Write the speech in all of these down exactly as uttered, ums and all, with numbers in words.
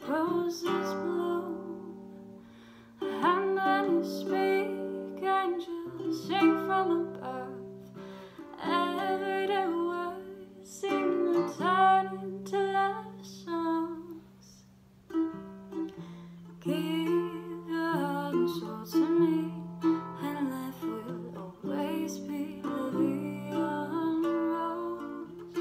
roses bloom, and when you speak, angels sing from above. Everyday words seem to turn into love songs. Give your heart and soul to me, and life will always be La Vie en Rose.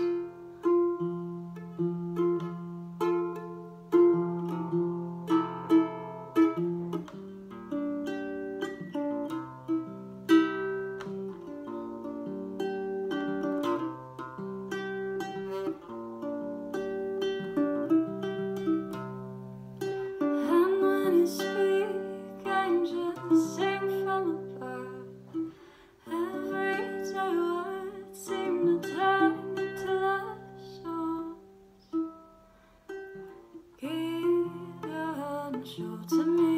And when you speak, angels sing from above. Everyday words seem to turn into love songs. Give your heart and soul to me,